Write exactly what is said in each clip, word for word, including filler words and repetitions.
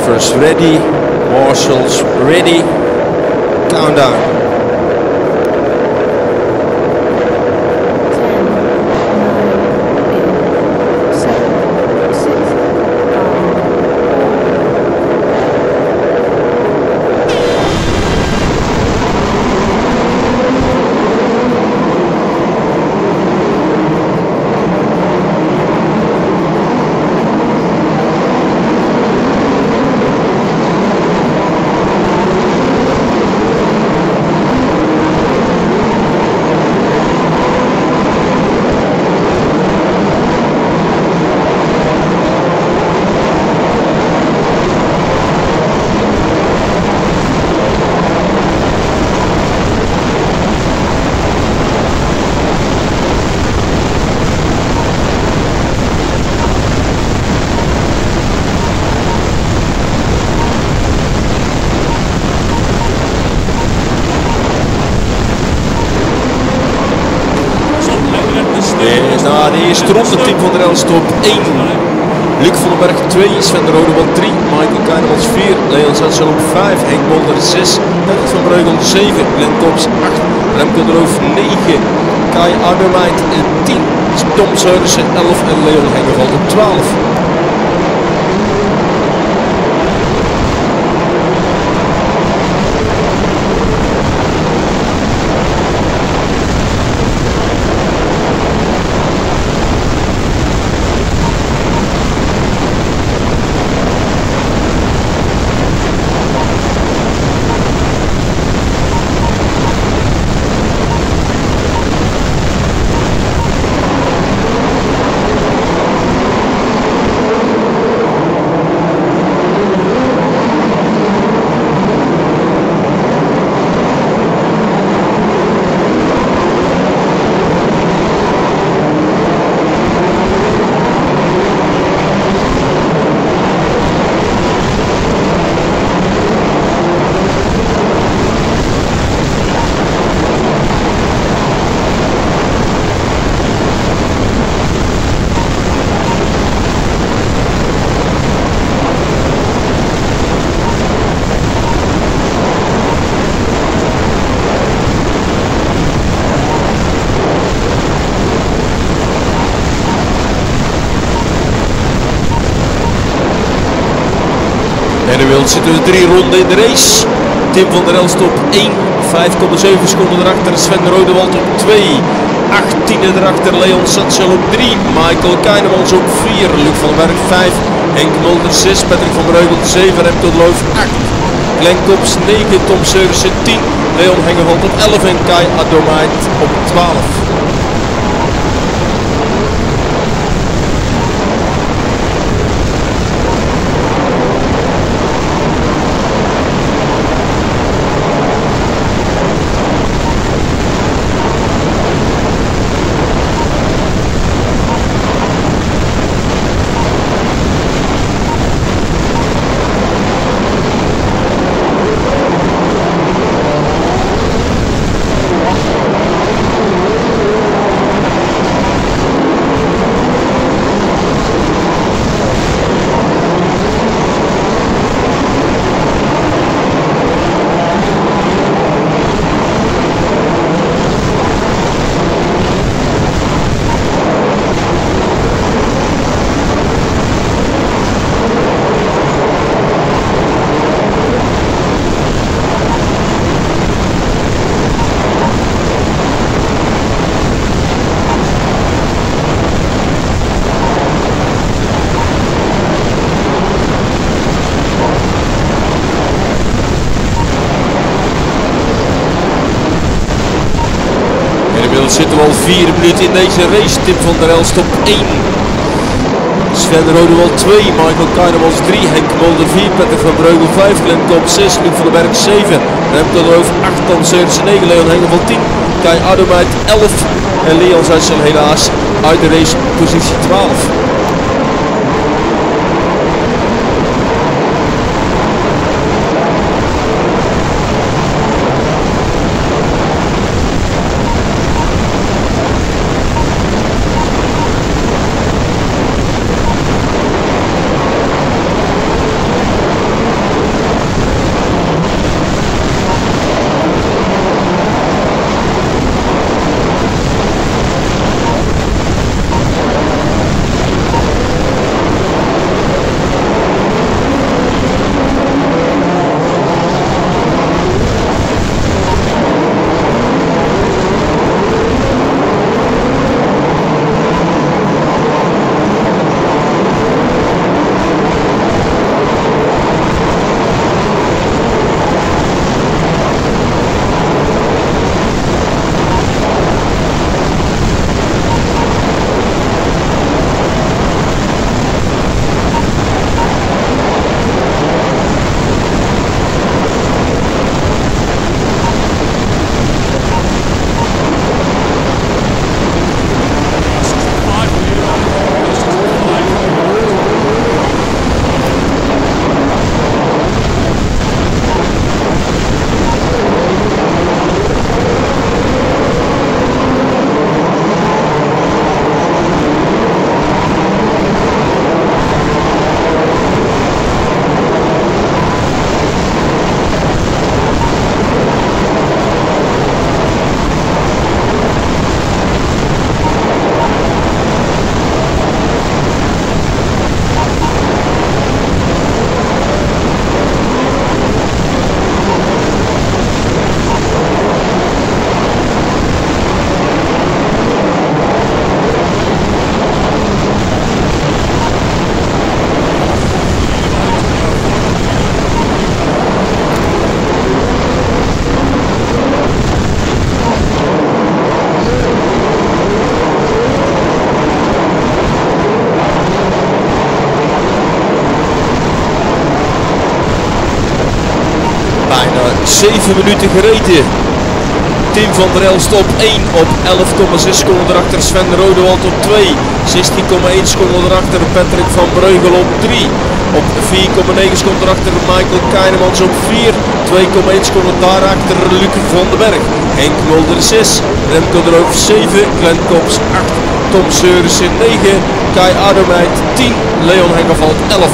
drivers ready, marshals ready, countdown. Na de eerste ronde, Tim van der Elst op één. Luc van den Berg twee, Sven de Rodewald drie, Michael Keinemans vier, Leon Zetzel op vijf, Henk Mulder zes, Patrick van Breugel zeven, Glenn Kops acht, Remco de Roof negen, Kai Arnhemeit tien, Tom Seurissen elf en Leon Hengeveld op twaalf. En inmiddels zitten we drie ronden in de race. Tim van der Elst op één, vijf komma zeven seconden erachter. Sven de Rodewald op twee, achttien erachter. Leon Zetzel op drie, Michael Keinemans op vier, Luc van den Berg vijf, Henk Mulder zes, Patrick van Breugel zeven, Remco de Roof acht, Glenn Kops negen, Tom Seurissen tien, Leon Hengeveld op elf en Kai Arnhemeit op twaalf. Inmiddels zitten we al vier minuten in deze race. Tim van der Elst op één. Sven de Rodewald twee, Michael Keinemans drie, Henk Mulder vier, Patrick van Breugel vijf, Glenn Kops zes, Luc van den Berg zeven, Remco de Roof acht, Tom Seurissen negen, Leon Hengeveld tien, Kai Arnhemeit elf en Leon Zetzel helaas uit de race positie twaalf. zeven minuten gereden. Tim van der Elst op één, op elf komma zes seconden erachter Sven Rodewald op twee, zestien komma één seconden erachter Patrick van Breugel op drie, op vier komma negen seconden erachter Michael Keinemans op vier, twee komma één seconden daarachter Luc van den Berg, Henk Mulder zes, Remco de Roof zeven, Glenn Kops acht, Tom Seurissen negen, Kai Adomeit tien, Leon Hengeveld elf.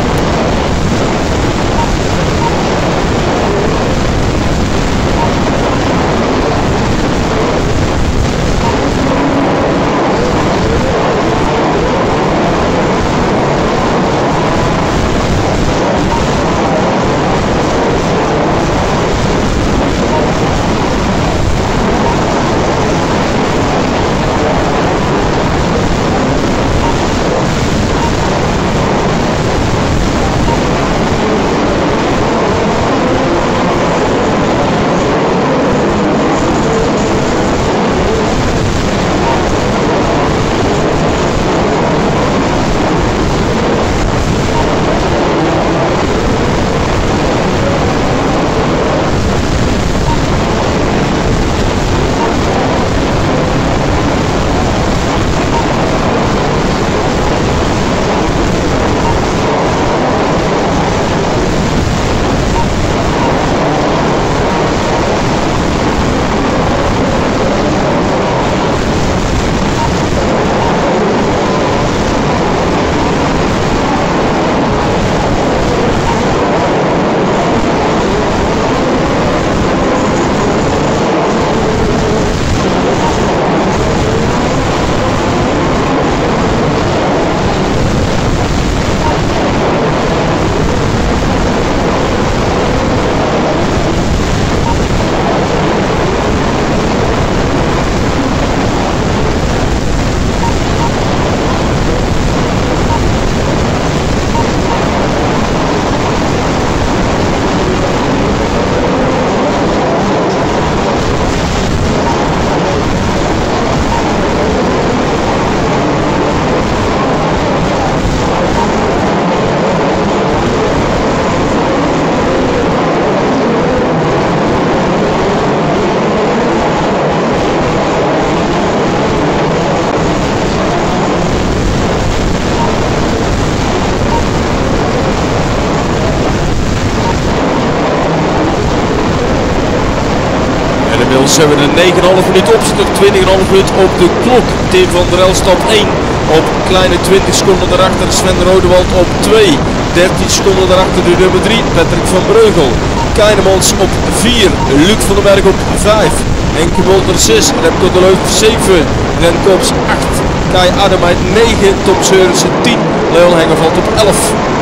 Inmiddels hebben we de negen komma vijf minuut op, zit twintig komma vijf minuut op de klok. Tim van der Elst op één, op kleine twintig seconden daarachter Sven Rodewald op twee, dertien seconden daarachter de nummer drie, Patrick van Breugel. Keinemans op vier, Luc van den Berg op vijf, Henk Mulder zes, Remco de Roof zeven, Glenn Kops acht, Kai Adomeit negen, Tom Seurissen tien, Leon Hengeveld op elf.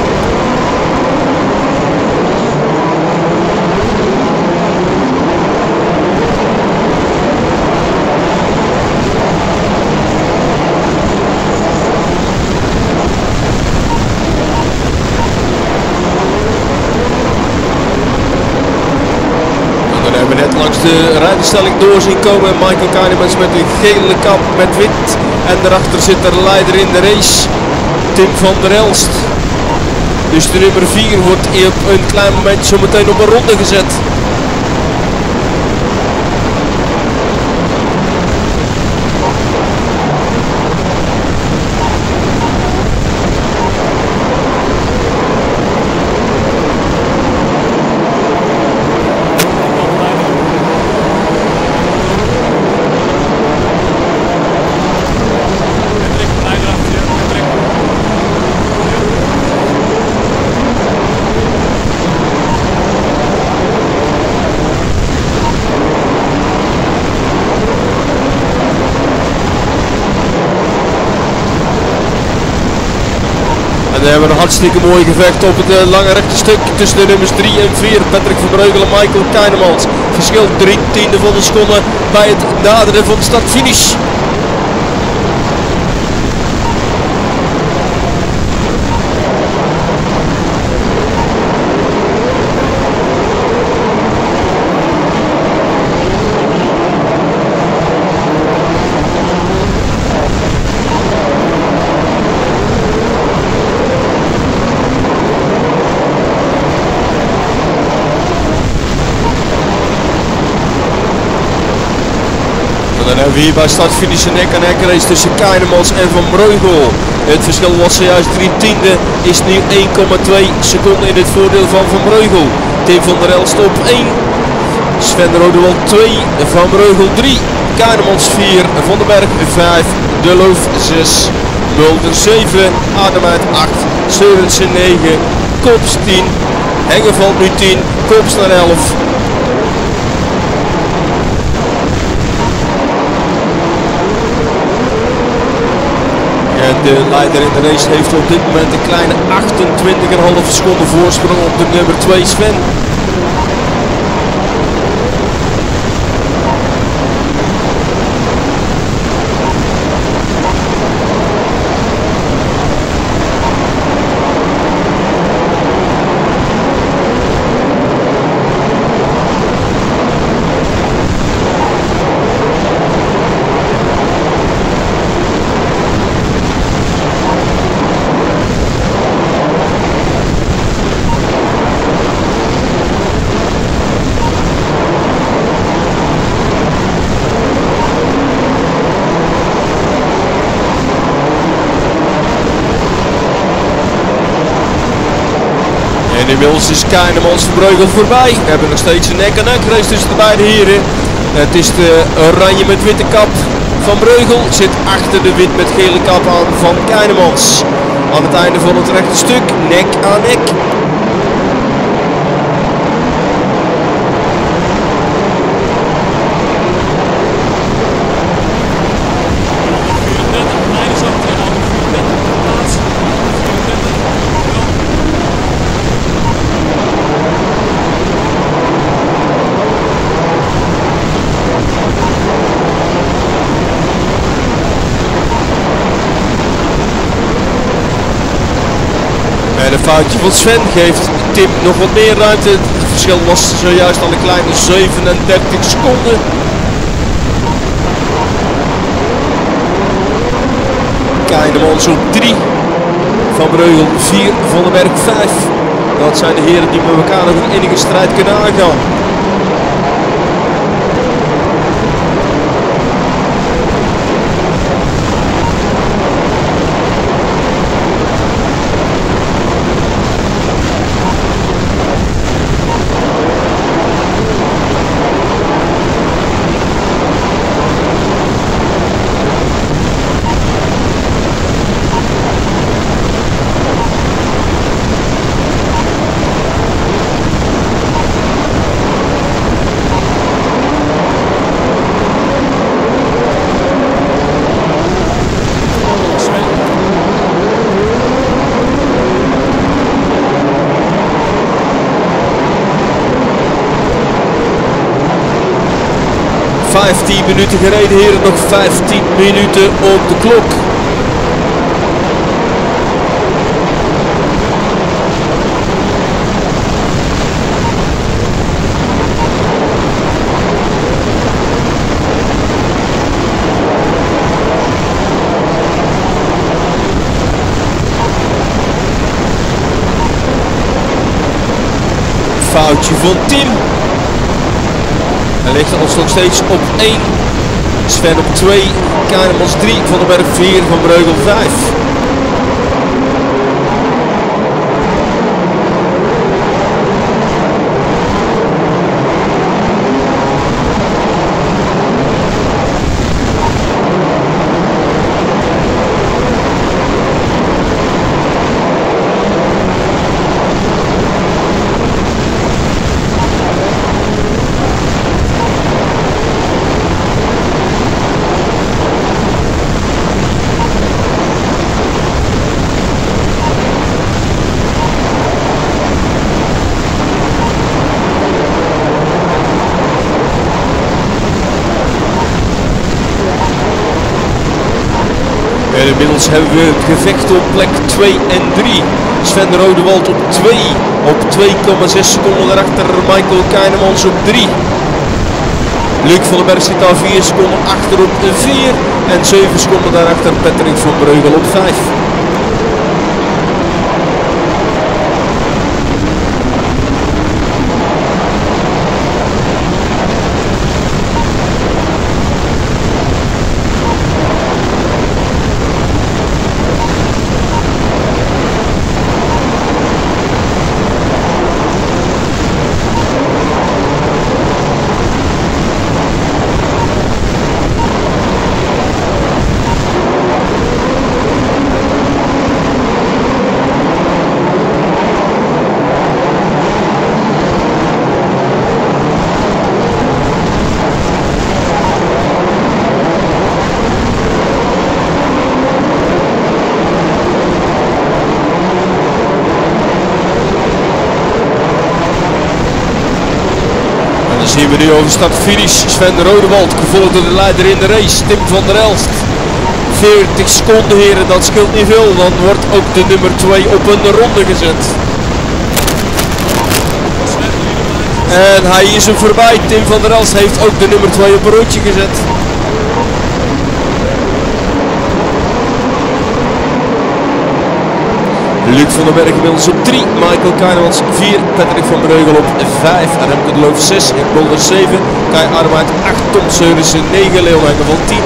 De rijdenstelling door zien komen. Michael Keinemans met een gele kap met wit. En daarachter zit er leider in de race, Tim van der Elst. Dus de nummer vier wordt op een klein moment zo meteen op een ronde gezet. We hebben een hartstikke mooi gevecht op het uh, lange rechte stuk tussen de nummers drie en vier. Patrick van Breugel en Michael Keinemans. Verschil drie tiende van de seconde bij het naderen van de start-finish. En dan hebben we hier bij startfinish een nek aan nek race tussen Keinemans en Van Breugel. Het verschil was zojuist drie tiende, is nu één komma twee seconden in het voordeel van Van Breugel. Tim van der Elst op één, Sven Rodewald twee, Van Breugel drie, Keinemans vier, Van den Berg vijf, De Loof zes, Mulder zeven, Ademheid acht, Seurensen negen, Kops tien, Hengeveld nu tien, Kops naar elf. En de leider in de race heeft op dit moment een kleine achtentwintig komma vijf seconden voorsprong op de nummer twee Sven. En inmiddels is Keinemans Van Breugel voorbij. We hebben nog steeds een nek aan nek race tussen de beide heren. Het is de oranje met witte kap Van Breugel. Zit achter de wit met gele kap aan van Keinemans. Aan het einde van het rechte stuk, nek aan nek. En een foutje van Sven geeft Tim nog wat meer ruimte. Het verschil was zojuist al een kleine zevenendertig seconden. Keinemans op drie. Van Breugel vier. Van den Berg vijf. Dat zijn de heren die met elkaar nog een enige strijd kunnen aangaan. vijftien minuten gereden, heren, nog vijftien minuten op de klok. Foutje van Tim. Hij ligt ons nog steeds op één. Sven op twee. Keinemans drie. Van den Berg vier. Van Breugel vijf. En inmiddels hebben we het gevecht op plek twee en drie. Sven Rodewald op twee. Op twee komma zes seconden daarachter Michael Keinemans op drie. Luc van den Berg zit daar vier seconden achter op vier. En zeven seconden daarachter Patrick van Breugel op vijf. hebben we nu over start-finish. Sven Rodewald, gevolgd door de leider in de race, Tim van der Elst. veertig seconden heren, dat scheelt niet veel. Dan wordt ook de nummer twee op een ronde gezet. En hij is hem voorbij. Tim van der Elst heeft ook de nummer twee op een rondje gezet. Luc van den Berg inmiddels op drie, Michael Keinemans vier, Patrick van Breugel op vijf, Remco de Loof zes, Henk Mulder zeven, Kai Armaat acht, Tom Seurissen negen, Leon Engeveld tien.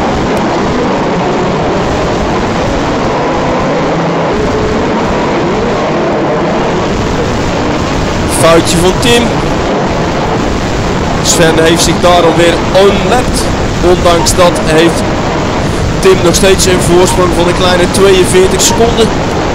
Foutje van Tim. Sven heeft zich daarom weer onmerkt. Ondanks dat heeft Tim nog steeds een voorsprong van een kleine tweeënveertig seconden.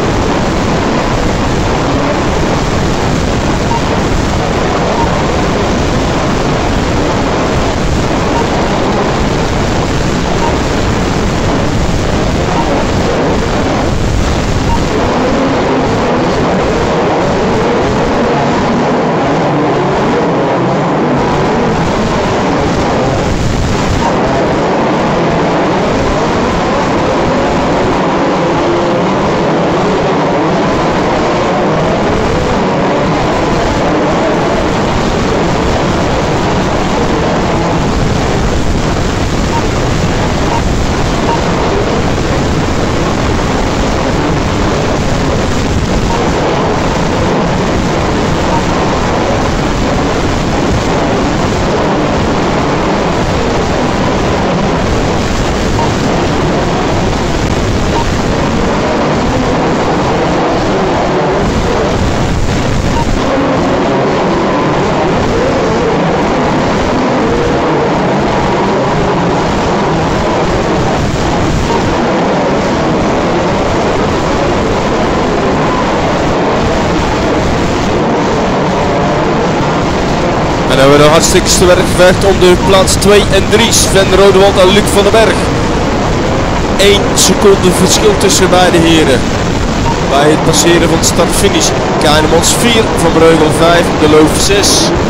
En dan hebben we de hartstikke werk gevecht om de plaats twee en drie. Sven Rodewald en Luc van den Berg. één seconde verschil tussen beide heren. Bij het passeren van start-finish. Keinemans vier, Van Breugel vijf, De Loof zes.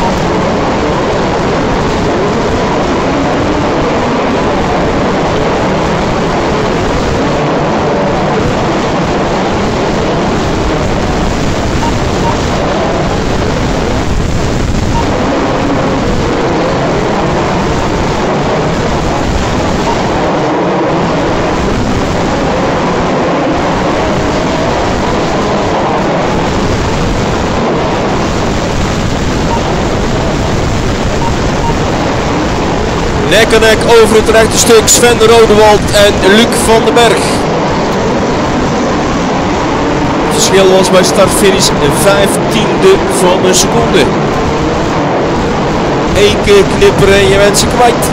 Nek en nek over het rechte stuk, Sven Rodewald en Luc van den Berg. Het verschil was bij start-finish vijftiende van een seconde. Eén keer knipperen en je bent ze kwijt.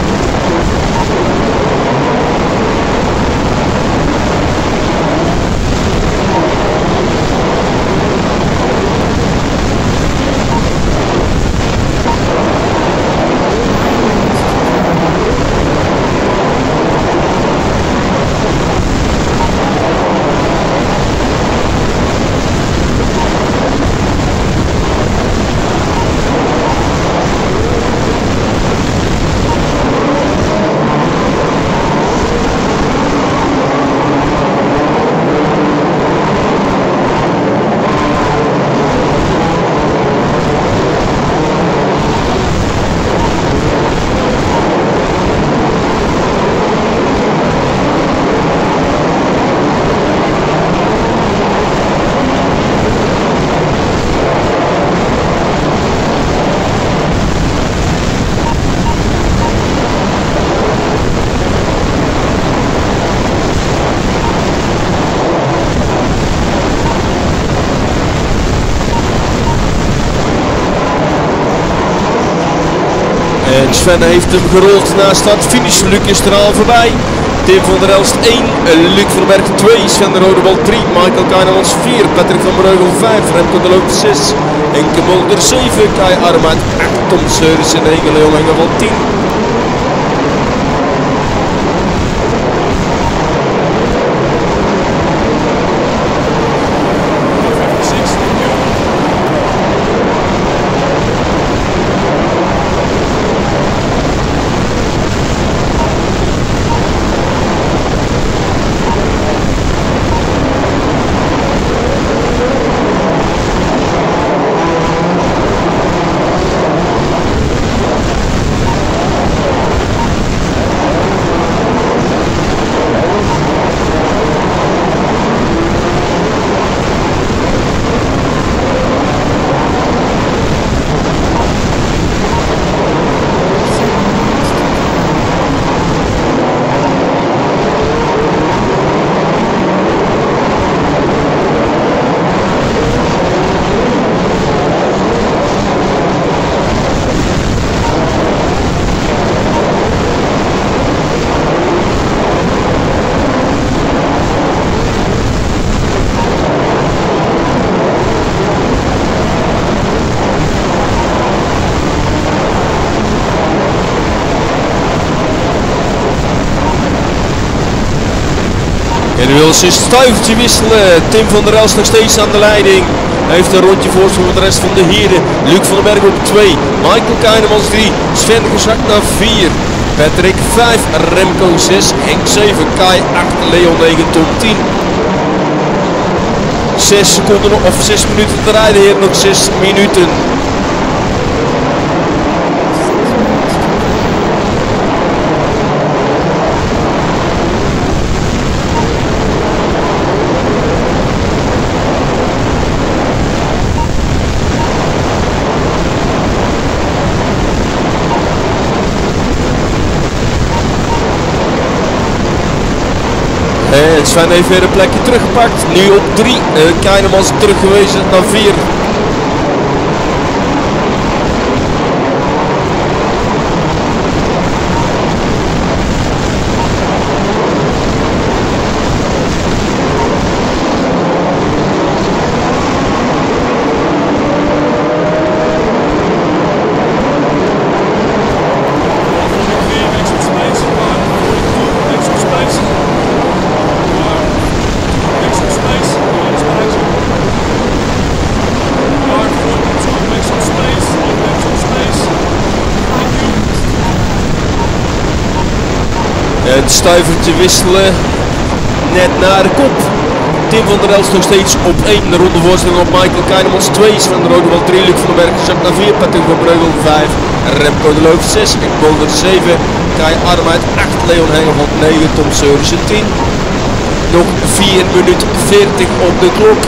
En Sven heeft hem gerold na start-finish. Luc is er al voorbij. Tim van der Elst één, Luc van den Berg twee, Sven Rodewald drie, Michael Keinemans vier, Patrick van Breugel vijf, Remco de Loof zes, Henke Mulder zeven, Kai Armaat acht, Tom Seurissen negen, Leon Engeveld tien. wil ze een stuivertje wisselen. Tim van der Elst nog steeds aan de leiding. Heeft een rondje voorsprong met de rest van de heren. Luc van den Berg op twee. Michael Keinemans drie. Sven gezakt naar vier. Patrick vijf. Remco zes. Henk zeven. Kai acht. Leon negen. Tom tien. zes seconden of zes minuten te rijden, heer. Nog zes minuten. En Sven heeft weer een plekje teruggepakt. Nu op drie. Uh, Keinemans teruggewezen naar vier. Het stuivertje wisselen net naar de kop. Tim van der Elst nog steeds op één. De ronde voorstelling op Michael Keinemans twee. Sven de Rodewald drie. Luc van den Berg gezakt naar vier. Patrick van Breugel vijf. Remco de Loof zes. Ik Bolder zeven. Kai Arnheid acht. Leon Hengelveld negen. Tom Seurissen tien. Nog vier minuten veertig op de klok.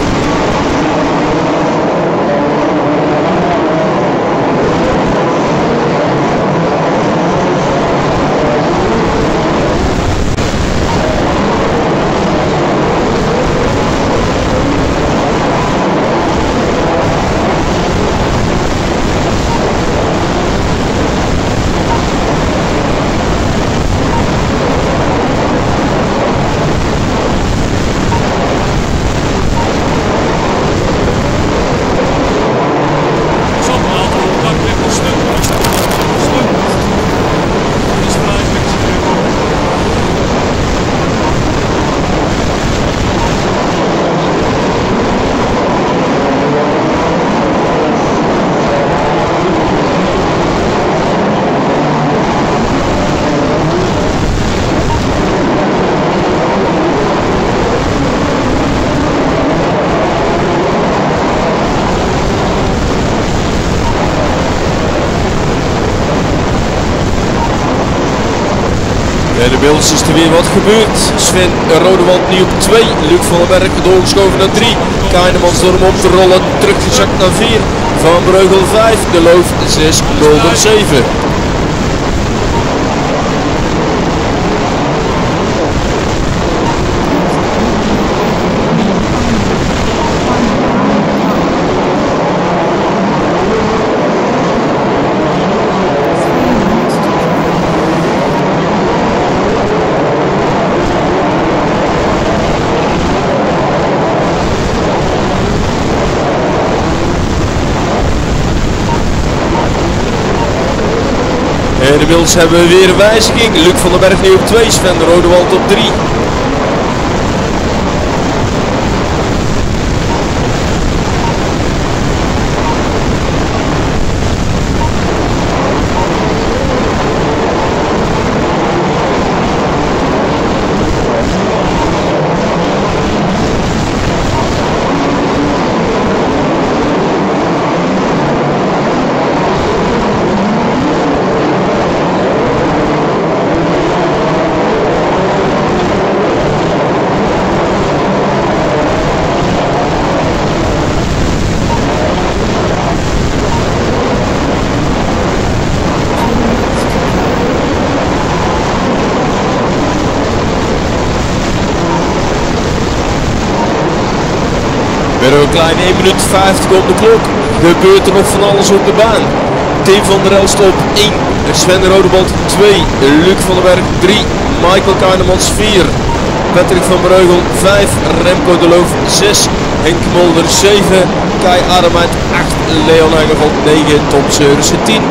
En inmiddels is er weer wat gebeurd. Sven Rodewald nu op twee. Luc van den Berg doorgeschoven naar drie. Keinemans door hem op te rollen. Teruggezakt naar vier. Van Breugel vijf. De Loof zes. Mulder zeven. En inmiddels hebben we weer een wijziging. Luc van den Berg nu op twee, Sven de Rodewald op drie. Weer een kleine één minuut vijftig op de klok. Gebeurt er nog van alles op de baan. Tim van der Elst op één. Sven Rodewald twee. Luc van den Berg drie. Michael Keinemans vier. Patrick van Breugel vijf. Remco de Loof zes. Henk Mulder zeven. Kai Arnheid acht. Leon Hengelveld negen. Tom Seurissen tien.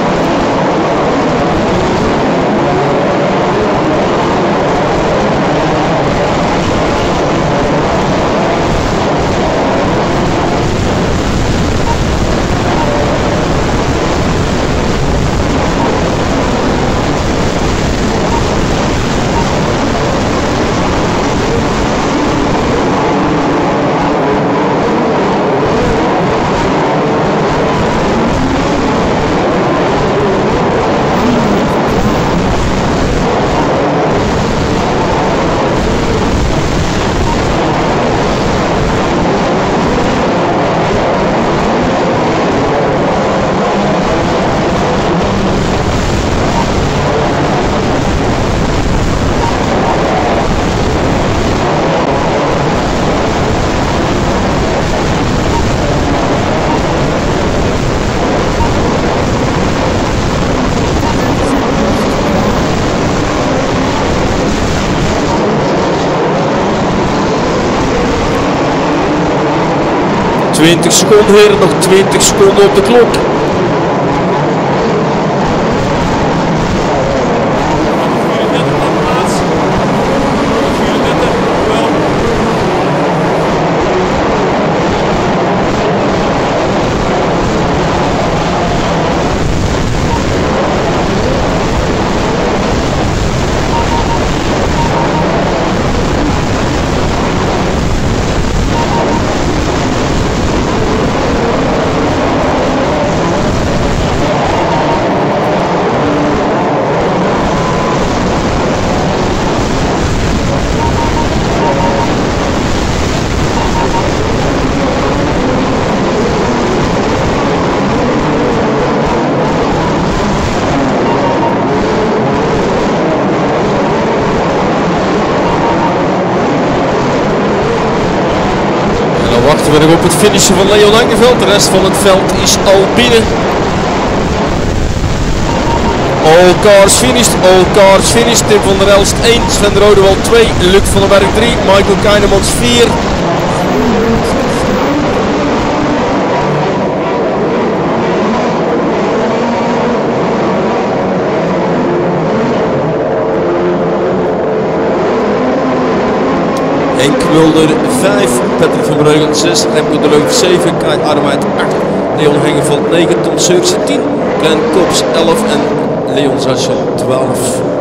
twintig seconden heren, nog twintig seconden op de klok. Wachten we nog op het finishen van Leon Angeveld. De rest van het veld is al binnen. All cars finished, all cars finished. Tim van der Elst één, Sven de Rodewald twee, Luc van den Berg drie, Michael Keinemans vier. Henk Mulder vijf, Patrick van Breugel zes, Remco de Leuven zeven, Kai Arnheid acht, Leon Hengeveld negen, Tom Seursen tien, Glenn Kops elf en Leon Zaschel twaalf.